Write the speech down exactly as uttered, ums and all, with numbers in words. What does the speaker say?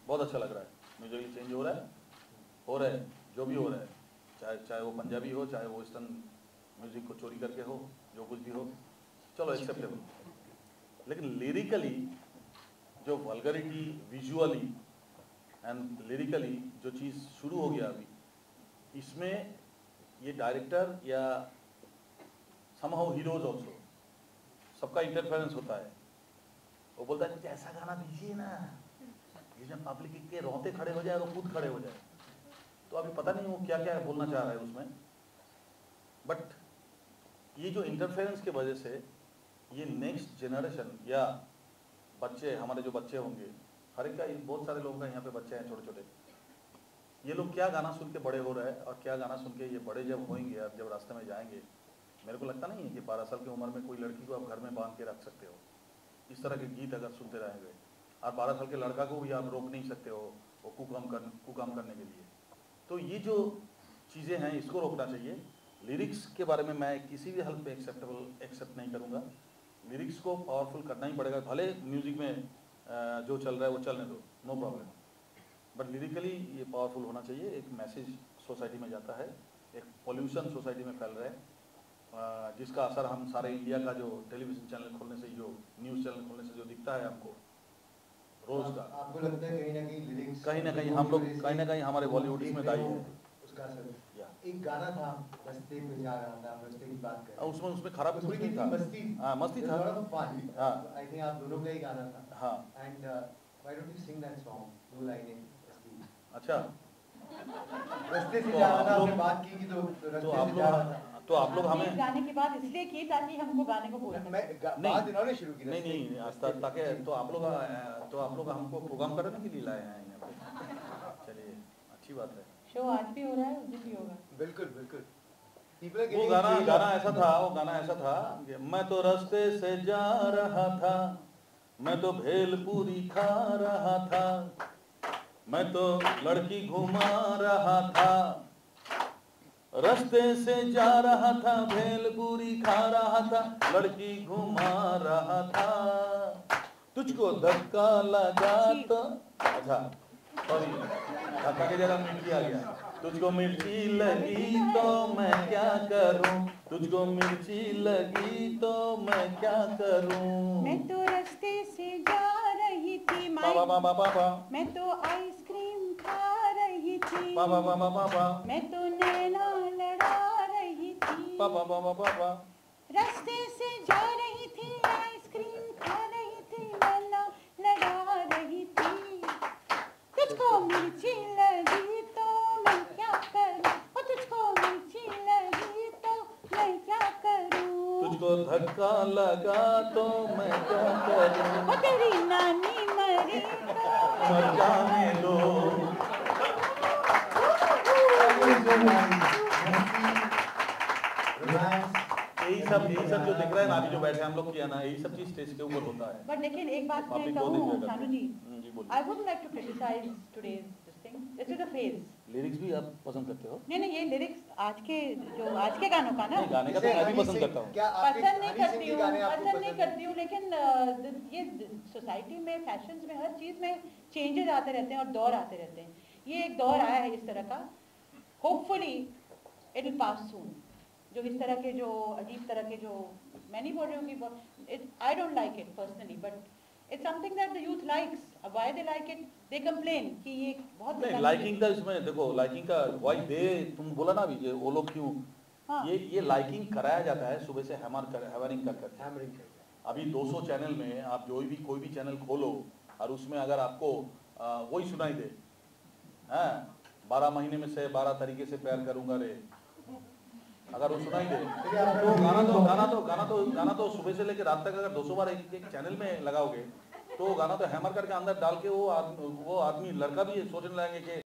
बहुत अच्छा लग रहा है, म्यूजिकली चेंज हो रहा है, हो रहा है जो भी हो रहा है, चाहे चाहे वो पंजाबी हो, चाहे वो वेस्टर्न म्यूजिक को चोरी करके हो, जो कुछ भी हो, चलो एक्सेप्टेबल। लेकिन लिरिकली जो वल्गरिटी, विजुअली एंड लिरिकली जो चीज़ शुरू हो गया अभी, इसमें ये डायरेक्टर या समहाउ हीरोज ऑल्सो सबका इंटरफेरेंस होता है। वो बोलता है कुछ ऐसा गाना दीजिए ना जिसमें पब्लिक के रोते खड़े हो जाए और खुद खड़े हो जाए। तो अभी पता नहीं वो क्या क्या बोलना चाह रहा है उसमें, बट ये जो इंटरफेरेंस के वजह से ये नेक्स्ट जनरेशन या बच्चे, हमारे जो बच्चे होंगे, हर एक का, बहुत सारे लोगों का यहाँ पे बच्चे हैं छोटे छोटे, ये लोग क्या गाना सुन के बड़े हो रहे हैं और क्या गाना सुन के ये बड़े जब होंगे, अब जब रास्ते में जाएंगे, मेरे को लगता नहीं है कि बारह साल की उम्र में कोई लड़की को आप घर में बांध के रख सकते हो। इस तरह के गीत अगर सुनते रहेंगे, और बारह साल के लड़का को भी आप रोक नहीं सकते हो वो कुकाम कर कुकाम करने के लिए। तो ये जो चीज़ें हैं इसको रोकना चाहिए। लिरिक्स के बारे में मैं किसी भी हल पे एक्सेप्टेबल एक्सेप्ट नहीं करूँगा। लिरिक्स को पावरफुल करना ही पड़ेगा, भले म्यूज़िक में जो चल रहा है वो चलने दो, नो प्रॉब्लम, बट लिरिकली ये पावरफुल होना चाहिए। एक मैसेज सोसाइटी में जाता है, एक पॉल्यूशन सोसाइटी में फैल रहा है, जिसका असर हम सारे इंडिया का जो टेलीविज़न चैनल खोलने से, जो न्यूज़ चैनल खोलने से जो दिखता है हमको रोज़ का, आपको लगता है कहीं ना कहीं लिरिक्स, कहीं ना कहीं हम लोग, कहीं ना कहीं हमारे बॉलीवुड इसमें दायी है उसका असर। एक गाना था बस्ती पे जा रहा था, बस्ती की बात कर, उसमें उसमें खराब कुछ नहीं था, मस्ती, हाँ मस्ती था, हाँ आई थिंक आप दोनों का ही गाना था, हाँ, and why don't you sing that song, दो लाइनें बस्ती। अच्छा, रास्ते से जा रहा था, आपने बात की कि तो रास्ते से जा रहा था, तो आप लोग हमें गाने की बात इसलिए की ताकि हमको गाने को बोलना, मैं बात इन्होंने शुरू की, नहीं नहीं आस्था ताकि, तो आप लोग तो आप लोग हमको प्रोग्राम करने के लिए लाए हैं यहाँ पे। चलिए अच्छी बात है, शो आज भी हो रहा है, उस दिन भी होगा। बिल्कुल बिल्कुल। वो गाना गाना ऐसा था, वो गाना ऐसा था, मैं तो रास्ते से जा रहा था, मैं तो भेलपूरी खा रहा था, मैं तो लड़की घुमा रहा था, रास्ते से जा रहा था, भेलपूरी खा रहा था, लड़की घुमा रहा था, तुझको धक्का लगा तो, अच्छा सॉरी, धक्का की जगह मिर्ची आ गया, तुझको मिर्ची लगी तो मैं क्या करूं, तुझको मिर्ची लगी तो मैं क्या करूं, मैं तो रास्ते से जा रही थी, बाबा बाबा बाबा, मैं तो आइसक्रीम खा रही थी, बाबा बाबा बाबा, मैं तो नैना लड़ा रही थी, बाबा बाबा बाबा, रास्ते से जा रही थी, आइसक्रीम खा रही थी, नैना लड़ा रही थी, तुझको मिर्ची लगी तो मैं क्या करूं, ओ तुझको मिर्ची लगी तो मैं क्या करूं, तुझको धक्का लगा तो मैं क्या करूं, ओ तेरी नानी मरी तो मर जाने दो। यही सब यही सब जो दिख रहा है ना अभी जो बैठे हम लोग किया ना, यही सब चीज स्टेज के ऊपर होता है। बट लेकिन एक बात मैं Public को कहूँ देख शानू जी, जी बोलिए। I would like to criticize today's this thing. This is a phase. Lyrics भी आप पसंद करते हो? नहीं नहीं, ये लिरिक्स आज के जो आज के गानों का ना, नहीं, गाने का तो मैं भी पसंद करता हूँ। पसंद नहीं करती हूँ, पसंद नहीं करती हूँ, लेकिन अ, ये सोसाइटी में, फैशंस में, हर चीज में चेंजेस आते रहते हैं और दौर आते रहते हैं। ये एक दौर आया है इस तरह का, hopefully it will pass soon. जो इस तरह के जो अजीब तरह के जो, मैं नहीं बोल रही हूँ कि I don't like it personally, but it's something that the youth likes. Why they like it, they complain कि ये बहुत नहीं, लाइकिंग का इसमें देखो, लाइकिंग का व्हाई दे, तुम बोला ना अभी, ये वो लोग क्यों, हाँ। ये ये लाइकिंग कराया जाता है सुबह से हैमर कर हैमरिंग कर करके। अभी दो सौ चैनल में आप जो भी कोई भी चैनल खोलो और उसमें अगर आपको आ, वही सुनाई दे, हैं बारह महीने में से बारह तरीके से प्यार करूंगा रे, अगर वो सुनाई दे तो गाना तो गाना तो गाना तो गाना तो सुबह से लेकर रात तक अगर दो सौ बार एक एक चैनल में लगाओगे तो गाना तो हैमर करके अंदर डाल के वो आदमी वो आदमी लड़का भी सोचने लगेंगे कि